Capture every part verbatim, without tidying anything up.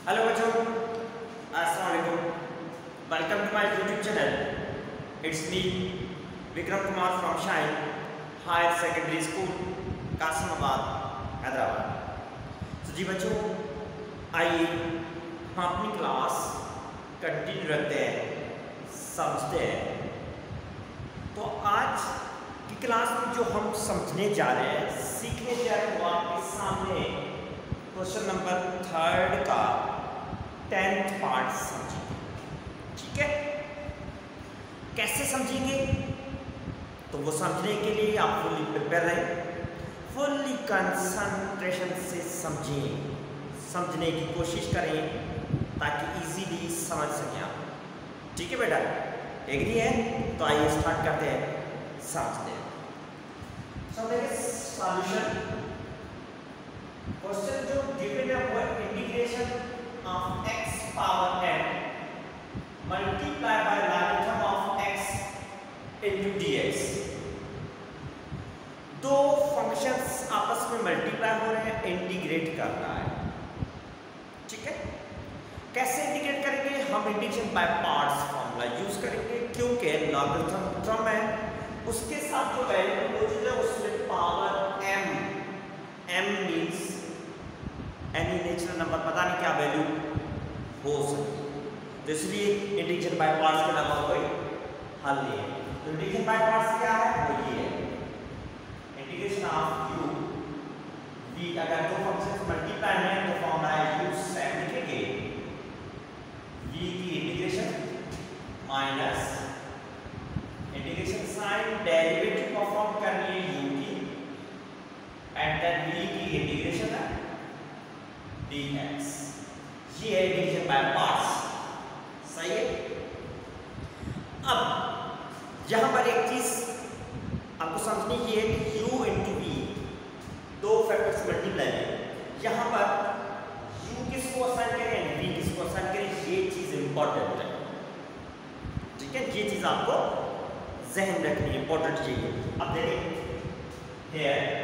Hello बच्चों, अस्सलाम वालेकुम। Welcome to my YouTube channel. It's me Vikram Kumar from shine higher secondary school, Kasimabad, Hyderabad. तो जी बच्चों, आइए हम अपनी क्लास कंटिन्यू रखते हैं, समझते हैं। तो आज की क्लास में जो हम समझने जा रहे हैं, सीखने जा रहे हैं, वो आपके सामने क्वेश्चन नंबर थर्ड का टेंथ पार्ट समझेंगे। ठीक है, कैसे समझेंगे? तो वो समझने के लिए आप फुल्ली प्रिपेयर रहें, फुल्ली कंसंट्रेशन से समझें, समझने की कोशिश करें ताकि इजीली समझ सकें आप। ठीक है बेटा, एग्री है? तो आइए स्टार्ट करते हैं, समझते हैं। सो देखिए सॉल्यूशन क्वेश्चन जो गिवन है वो integration of x power n multiply by logarithm of x into dx। दो फंक्शंस आपस में मल्टीप्लाई हो रहे हैं, इंटीग्रेट कर रहा है। ठीक है, कैसे इंटीग्रेट करेंगे? हम integration by parts formula use करेंगे, क्योंकि लॉगरिथम टर्म है, उसके साथ जो वैल्यू मौजूद है उसमें power m m means any natural number, पता नहीं क्या वैल्यू हो सकती है, तो इसलिए इंटीग्रेशन बाय पार्ट्स के अलावा कोई हल नहीं है। तो इंटीग्रेशन बाय पार्ट्स क्या है? वो ये है, इंटीग्रेशन ऑफ u v। अगर दो फंक्शंस मल्टीप्लाई हैं तो फॉर्मूला है u सेट लिखेंगे, v की integration minus integration sign derivative perform करनी है u की, एंड देन v की इंटीग्रेशन है dx। ये है इंटीग्रेशन बाय पार्ट्स। सही है। अब यहां पर एक चीज आपको समझनी ये है कि u इंटू v दो फैक्टर्स मल्टीप्लाई है, यहां पर u किसको असाइन करें, v किसको असाइन करें, ये चीज इंपॉर्टेंट है। ठीक है, ये चीज आपको जहन रखनी है, इंपॉर्टेंट चाहिए। अब देखिए हियर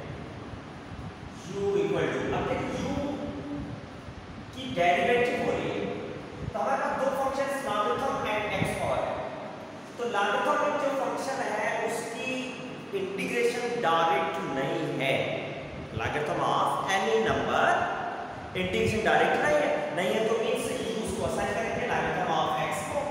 u इक्वल टू, अब देखिए u की डेरिवेटिव हो रही है, तो हमारे पास दो functions logarithm and x power है। तो लॉगरिथम में जो फंक्शन है उसकी इंटीग्रेशन डायरेक्ट नहीं है, logarithm of any number integration direct नहीं है, नहीं है तो मींस u उसको असाइन करेंगे लॉगरिथम ऑफ x को,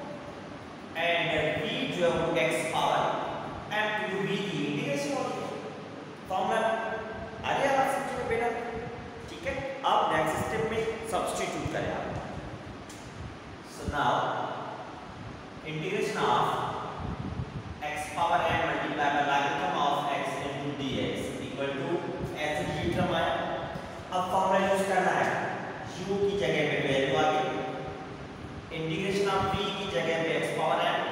एंड v जो है वो x power m to v की इंटीग्रेशन होगी। फॉर्मूला आ गया आप समझ में बेटा? ठीक है, अब नेक्स्ट स्टेप में सब्स्टिट्यूट करें आप। So now integration of x power n multiply by logarithm of x into dx equal to ऐसे ही टर्म आया। अब फॉर्मूला यूज करना है, u की जगह पे वैल्यू आ गई, इंटीग्रेशन ऑफ v की जगह पे x पावर n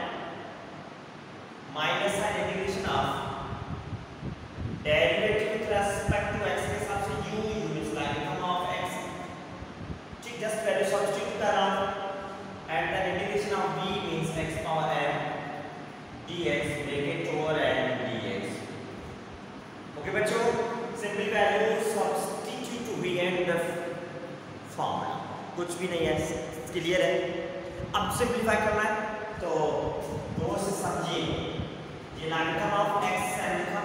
माइनस है integration of derivative with respect to x के हिसाब से u unit logarithm of x। ठीक, जस्ट वैल्यू सब्स्टिट्यूट कर रहा हूं, and the integration of v means x power n dx bracket over n dx। Okay बच्चों, simple value substitute v and the formula, कुछ भी नहीं है, क्लियर है। अब सिंपलीफाई करना है तो दो से समझिए, ये लॉगरिथम ऑफ x है लिखा,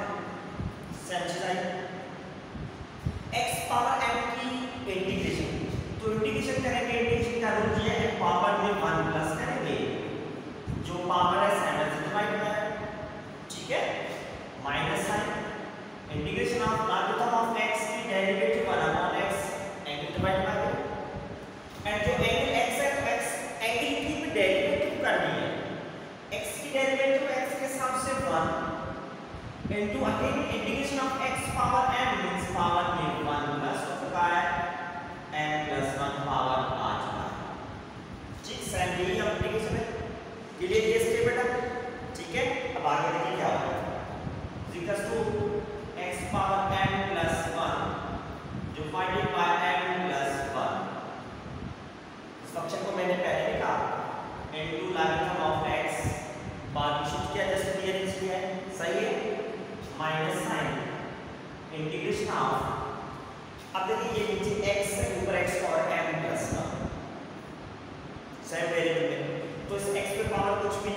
x पावर m की इंटीग्रेशन, तो इंटीग्रेशन करेंगे, इंटीग्रेशन का रूल ये है पावर में वन प्लस करेंगे, जो पावर है साइन से डिवाइड है। ठीक है, minus sign integration of logarithm of x की derivative one upon x angle divide by, and जो एंगल x है तो x एंगल की भी डेरिवेटिव करनी है, x की डेरिवेटिव x के हिसाब से one into again integration of x power m means power में वन प्लस हो चुका है, n plus वन पावर आ चुका है। ठीक, सेम यही है इंटीग्रेशन है, क्लियर ये स्टेप बेटा? ठीक है, अब आगे देखिए क्या होगा, equals to x power m plus one divided by m plus one. इस फंक्शन को मैंने पहले लिखा into लॉगरिथम ऑफ x, बाद में शिफ्ट किया, जस्ट क्लियरेंस किया है, सही है, माइनस साइन इंटीग्रेशन ऑफ, अब देखिए ये नीचे x है, ऊपर x पावर m प्लस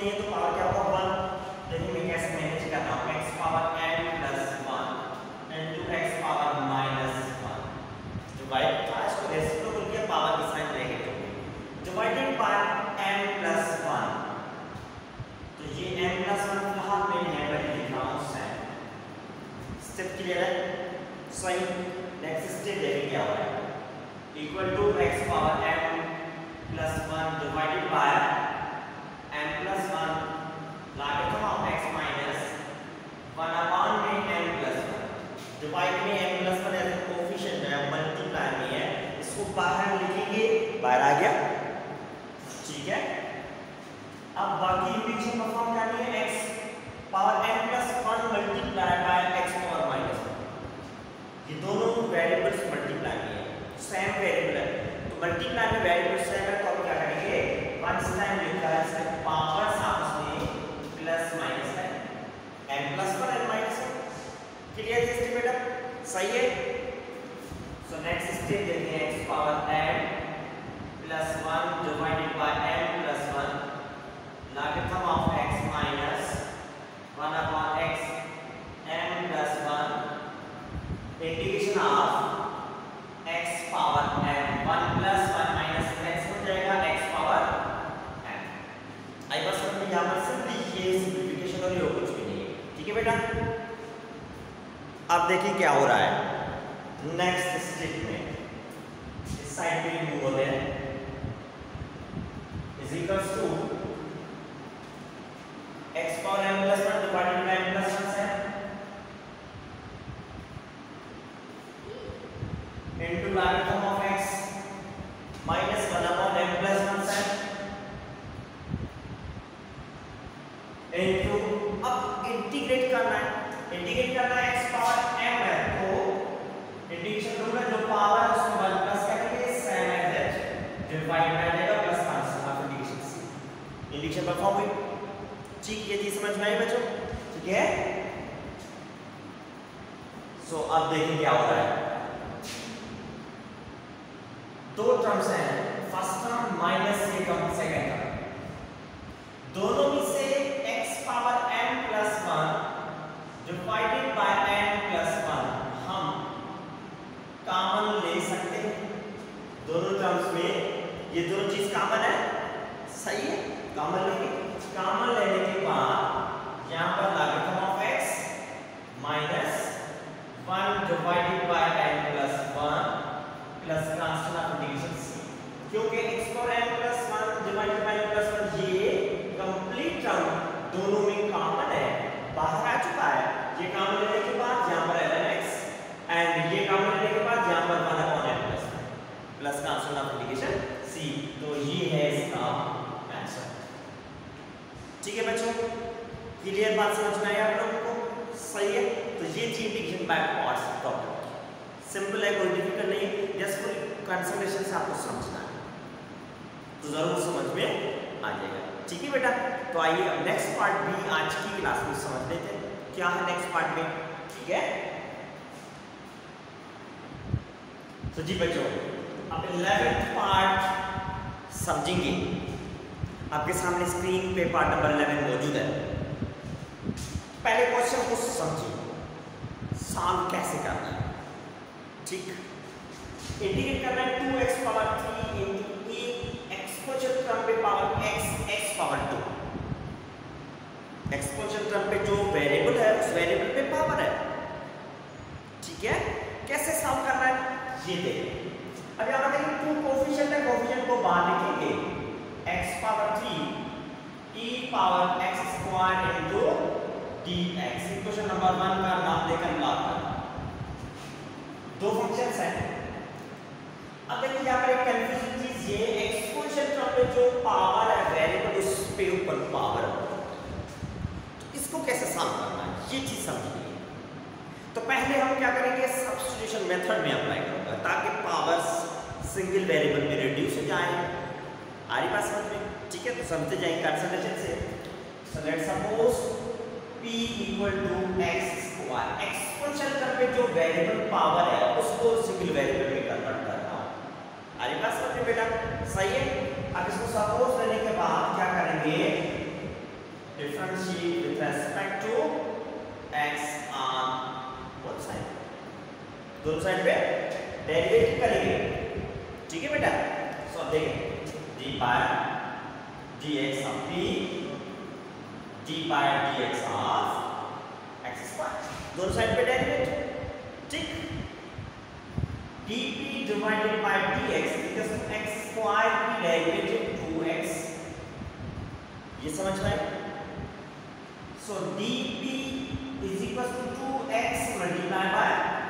चाहिए तो पावर क्या होगा वन। देखिए मैं कैसे मैनेज कर रहा हूँ, x power n plus one into x power minus one divide था, इसको रेसिप्रोकल किया, पावर की sign negative divided by n plus one. तो ये एन प्लस वन कहाँ पे है, मैं लिख रहा हूँ साइन। स्टेप क्लियर है, सही। नेक्स्ट स्टेप देखिए क्या हो रहा है, equal to x power n plus one divided by n plus one logarithm of x minus one upon में एन प्लस वन डिवाइड में n plus one as coefficient है, मल्टीप्लाई में है, इसको बाहर लिखेंगे, बाहर आ गया, ठीक है। अब बाकी इंटीग्रेशन परफॉर्म करनी है, x power n plus one multiply by x power minus one. ये दोनों वेरिएबल्स मल्टीप्लाई में है, सेम वेरिएबल है, तो मल्टीप्लाई में वेरिएबल सेम है, तो अब क्या करेंगे, वन टाइम लिखा है इसका पावर साथ में प्लस माइनस है, n plus one n minus one. Clear है इसके बेटा, सही है। सो नेक्स्ट स्टेप देखते हैं, x power n plus one divided by n plus one logarithm of x minus one upon x n plus one integration of x power n one plus one minus x हो जाएगा x power N. आई बस हमने यहाँ पर simply ये simplification और ये कुछ भी नहीं है, ठीक है बेटा। अब देखिए क्या हो रहा है नेक्स्ट स्टेप में, इस साइड पे मूव होते हैं, is equals to x power n plus one divided by n plus one है into logarithm of x minus one upon n plus one है इनटू, अब इंटीग्रेट करना है, इंटीग्रेट करना है एक्स पावर एम है, तो इंटीग्रेशन रूल में जो पावर है उसमें वन प्लस करेंगे same as H divide by जाएगा plus constant of integration C. Integration perform हुई, ठीक, ये चीज समझ में आई बच्चों, ठीक है। सो अब देखिए क्या हो रहा है, दो टर्म्स हैं, फर्स्ट टर्म माइनस ये टर्म सेकंड टर्म, दोनों में से x power n plus one divided by n plus one हम कॉमन ले सकते हैं। दोनों टर्म्स में ये दोनों चीज कॉमन है, सही है, कॉमन लेंगे। कॉमन लेने के बाद यहाँ पर logarithm of x minus one divided by n plus one plus constant of integration c, क्योंकि x power n plus one divided by n plus one ये कंप्लीट टर्म दोनों में कॉमन है, बाहर आ चुका है। ये कॉमन लेने के बाद यहाँ पर ln x एंड ये कॉमन लेने के बाद यहाँ पर one upon n plus plus constant of integration c, तो ये है इसका आंसर, ठीक है बच्चों। क्लियर बात समझ में आई आप लोगों को, सही है। तो ये थी integration by parts problem, simple है, कोई डिफिकल्ट नहीं है, जस्ट पूरी कंसंट्रेशन से आपको समझना है तो जरूर समझ में आ जाएगा, ठीक है बेटा। तो आइए अब नेक्स्ट पार्ट भी आज की क्लास में समझ लेते हैं, क्या है नेक्स्ट पार्ट में, ठीक है। तो जी बच्चों अब इलेवेंथ पार्ट समझेंगे, आपके सामने स्क्रीन पे पार्ट नंबर इलेवन मौजूद है। पहले क्वेश्चन को समझिए, सॉल्व कैसे करना है, ठीक। इंटीग्रेट करना है two x power three into a exponential term पे power x x power two, exponential term पे जो वेरिएबल है उस वेरिएबल पे पावर है, ठीक है। कैसे सॉल्व करना है ये देखिए। अब यहाँ पर देखिए टू कोएफिशिएंट है, कोएफिशिएंट को बाहर लिखेंगे x power three e power x square into dx, equation number one का नाम देकर लॉग करना। दो फंक्शंस हैं। अब देखिए यहाँ पर एक कंफ्यूजन चीज ये, एक्सपोनेंशियल टर्म पे जो पावर है वेरिएबल उस पे ऊपर पावर, तो इसको कैसे सॉल्व करना है ये चीज समझिए। तो पहले हम क्या करेंगे, सब्स्टिट्यूशन मेथड में अप्लाई करूंगा ताकि पावर्स सिंगल वेरिएबल में रिड्यूस हो जाए। आ रही बात समझ में, ठीक है। तो समझते जाएंगे कंसंट्रेशन से। So let's suppose p equal to x square, exponential term पे जो वेरिएबल पावर है उसको सिंगल वेरिएबल में कन्वर्ट करना हो। आ रही बात समझ में बेटा, सही है। अब इसको सपोज लेने के बाद क्या करेंगे, differentiate with respect to x on both side, दोनों साइड पे डेरिवेटिव करेंगे, ठीक है बेटा। सो so, देखें d by d x of p d by d x of x square, दोनों साइड पे डेरिवेटिव, ठीक। dp divided by dx equals to x square की डेरिवेटिव टू एक्स, ये समझ में आए। So dp is equals to two x multiplied by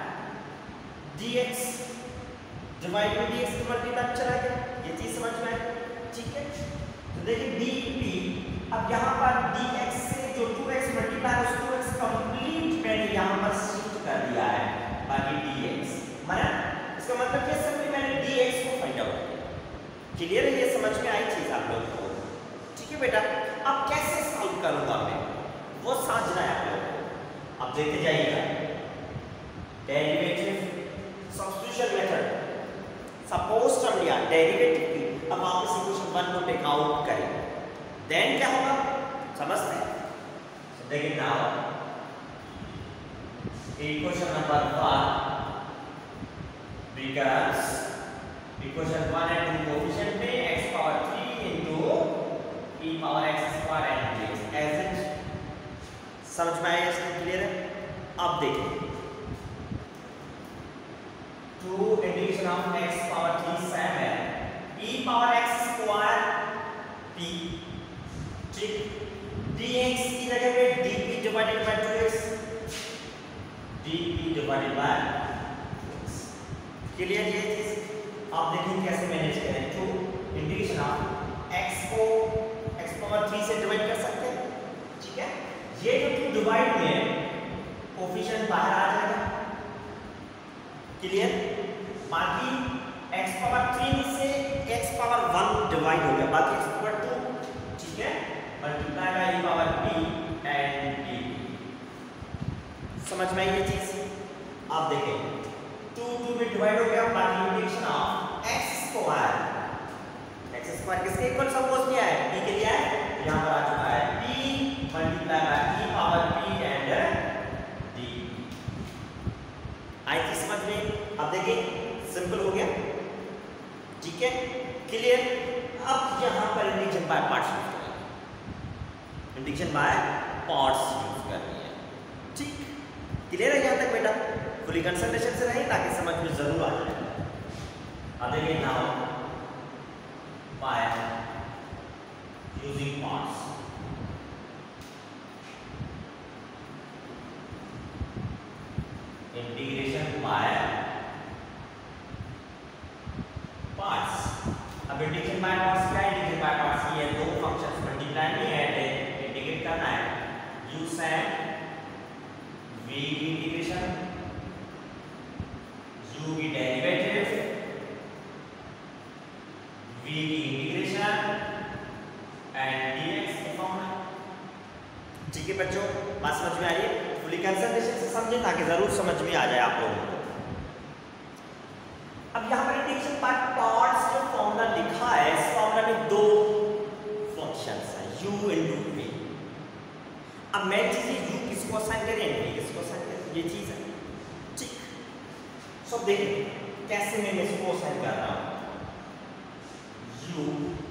dx divided by dx का multiply चला गया, ये चीज समझ में आए, ठीक है। तो देखिए dp, अब यहाँ पर dx से जो टू एक्स मल्टीप्लाई उस टू एक्स कंप्लीट मैंने यहाँ पर शिफ्ट कर दिया है, बाकी dx माना, इसका मतलब ये सिर्फ मैंने dx को फाइंड आउट किया। क्लियर है, ये समझ में आई चीज आप लोगों को, ठीक है बेटा। अब कैसे सॉल्व करूंगा मैं, वो समझना है आप लोगों को। अब देखते जाइएगा derivative substitution method, suppose term लिया डेरिवेटिव की, अब आप इस इक्वेशन वन को टेक आउट करें, देन क्या होगा समझते हैं। so, देखिए now equation number one becomes equation one and two coefficient में x power three into e power x square and dx, as it समझ में आया, इसका क्लियर है। अब देखिए two integration of x power three seven e power x square p, ठीक, dx की जगह पे dp divided by two x, dp divided by clear, ये चीज आप देखिए कैसे मैनेज करें। टू इंटीग्रेशन ऑफ x को x पावर थ्री से डिवाइड कर सकते हैं, ठीक है। ये जो टू डिवाइड में कोफिशिएंट बाहर आ जाएगा, क्लियर। बाकी x पावर थ्री से x पावर वन डिवाइड हो गया, बाकी x पावर टू, ठीक है, multiply by e power p and d, समझ में आई ये चीज। आप देखें टू टू में डिवाइड हो गया, बाकी integration of x square, x square किसके इक्वल सपोज किया है, p के लिए है, यहां पर आ चुका है p multiply by e power p and d, आई थी समझ में। अब देखिए सिंपल हो गया, ठीक है, क्लियर। अब यहां पर इंटीग्रेशन बाय पार्ट्स यूज करेंगे, इंटीग्रेशन बाय पार्ट्स यूज करनी है, ठीक, क्लियर है यहां तक बेटा। पूरी कंसंट्रेशन से नहीं, ताकि समझ में जरूर आ जाए। अब देखिए now by using parts, integration by parts. अब इंटीग्रेशन बाय पार्ट्स क्या है, इंटीग्रेशन बाय पार्ट्स ये दो फंक्शंस मल्टीप्लाई नहीं है, इंटीग्रेट करना है। यू सैम v की इंटीग्रेशन, u की डेरिवेटिव, v की इंटीग्रेशन एंड dx की फॉर्मूला, ठीक है बच्चों, बात समझ में आ रही है। फुली कंसंट्रेशन से समझें ताकि जरूर समझ में आ जाए आप लोगों को। अब यहाँ पर इंटीग्रेशन बाय पार्ट्स जो फॉर्मूला लिखा है, इस फॉर्मूला में दो फंक्शंस हैं, u इनटू v। अब मैं चीज u किसको असाइन करें, v किसको असाइन करें, ये चीज है, ठीक। सो देखिए कैसे मैं इसको असाइन कर रहा हूं, u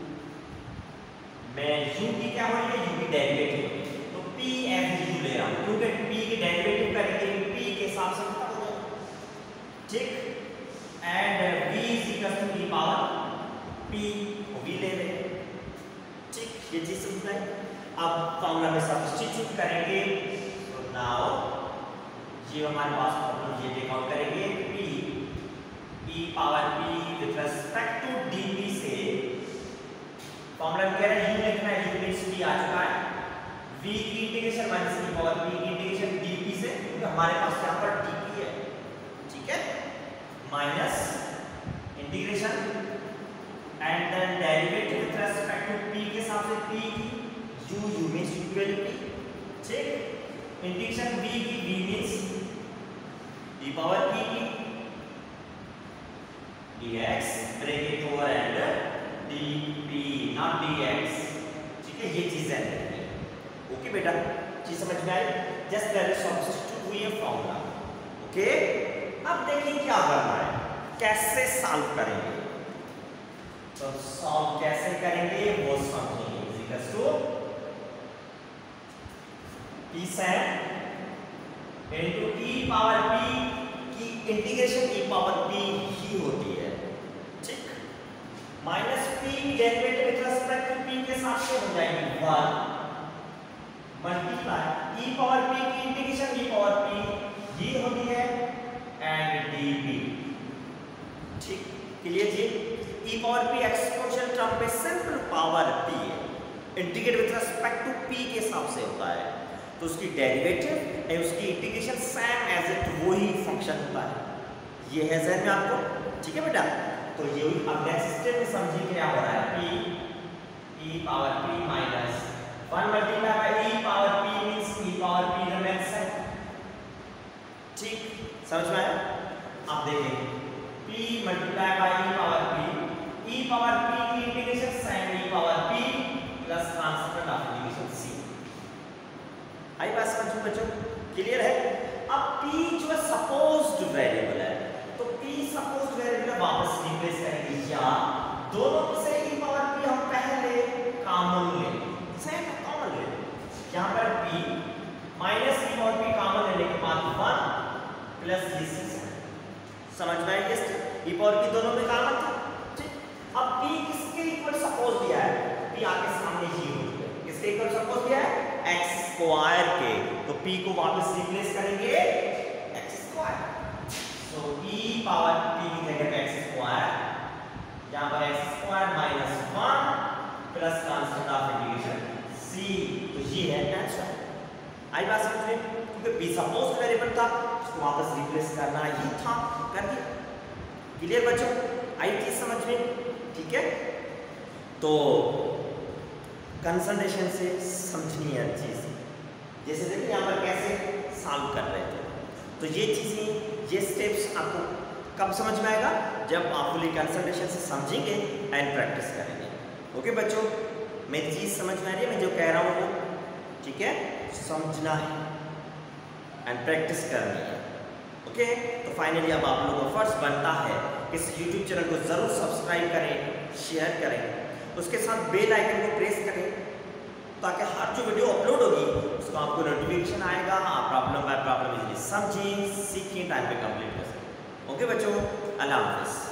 मैं u की क्या हो रही है, u की डेरिवेटिव, तो p एज u ले रहा हूं, क्योंकि p की डेरिवेटिव करेंगे p के हिसाब से कितना हो जाएगा, ठीक। And v is equal to e power p को v ले रहे हैं, ठीक, ये चीज समझ में। अब फॉर्मूला में सब्स्टिट्यूट करेंगे, तो नाउ ये हमारे पास फॉर्मूला ये टेक आउट करेंगे, p e power p with respect to dp से फॉर्मूला कह रहा है u लिखना है, u मींस p आ चुका है, v की integration minus e power p की इंटीग्रेशन dp से, क्योंकि हमारे पास यहां पर dp है, ठीक है, minus integration and then derivative with respect to p के हिसाब से p की u u means equal to p, ठीक, इंटीग्रेशन v की v means e power p की dx break it over and dp not dx, ठीक है, ये चीज है ओके बेटा, चीज समझ में आई? जस्ट वैल्यू सब्स्टिट्यूट हुई है फॉर्मूला। ओके, अब देखिए क्या करना है, कैसे सॉल्व करेंगे। तो सॉल्व कैसे करेंगे वो समझेंगे। Equals to p seven into e power p की इंटीग्रेशन ई पावर पी ही होती है, ठीक। Minus p derivative with respect to p के साथ से हो जाएगी one multiply e power p की इंटीग्रेशन ई पावर पी ये होती है एंड डीबी, ठीक। क्लियर जी? E power p exponential term पे सिंपल पावर पी है, integrate with respect to p के हिसाब से होता है, तो उसकी डेरिवेटिव एंड उसकी इंटीग्रेशन सेम एज इट वही फंक्शन होता है। ये है जहन में आपको, ठीक है बेटा? तो ये अब नेक्स्ट स्टेप में समझिए क्या हो रहा है। p e power p minus one multiply by e power p means e power p remains है, ठीक। समझ में आया? अब देखें p multiply by e power p, e power p की integration sin e power p plus transfer of integration c। आई बात समझो बच्चों? क्लियर है? अब p जो है सपोज्ड वेरिएबल है, तो p सपोज्ड वेरिएबल वापस रिप्लेस करेंगे, या दोनों में से e पावर p हम पहले कॉमन लें, सेम कॉमन ले, यहाँ पर p minus e power p common लेने के बाद वन प्लस ये सिक्स। समझ में आई? e पावर p दोनों में कॉमन था, ठीक। अब p किसके इक्वल सपोज दिया है? p आगे सामने ही होती है, किसके इक्वल सपोज दिया है? x स्क्वायर के, तो p को वापस रिप्लेस करेंगे x स्क्वायर, तो e पावर p की जगह पे x स्क्वायर, यहाँ पर x square minus one plus constant of integration c, तो ये है आंसर। आई बात समझ में? क्योंकि p सपोज्ड वेरिएबल था, उसको वापस रिप्लेस करना ही था, कर दिया। क्लियर बच्चों? आई चीज समझ में? ठीक है, तो कंसंट्रेशन से समझनी है चीज। जैसे देखिए यहाँ पर कैसे सॉल्व कर रहे थे, तो ये चीजें, ये स्टेप्स आपको कब समझ में आएगा? जब आप फुली कंसंट्रेशन से समझेंगे एंड प्रैक्टिस करेंगे। ओके बच्चों, मेरी चीज समझ में आ रही है? मैं जो कह रहा हूँ वो ठीक है, समझना है एंड प्रैक्टिस करनी है। ओके, तो फाइनली अब आप लोगों का फर्ज बनता है इस यूट्यूब चैनल को जरूर सब्सक्राइब करें, शेयर करें, उसके साथ बेल आइकन को प्रेस करें, ताकि हर जो वीडियो अपलोड होगी उसका आपको नोटिफिकेशन आएगा, आप प्रॉब्लम बाय प्रॉब्लम इजीली समझें, सीखें, टाइम पे कंप्लीट कर सकें। ओके बच्चों, अल्लाह हाफिज़।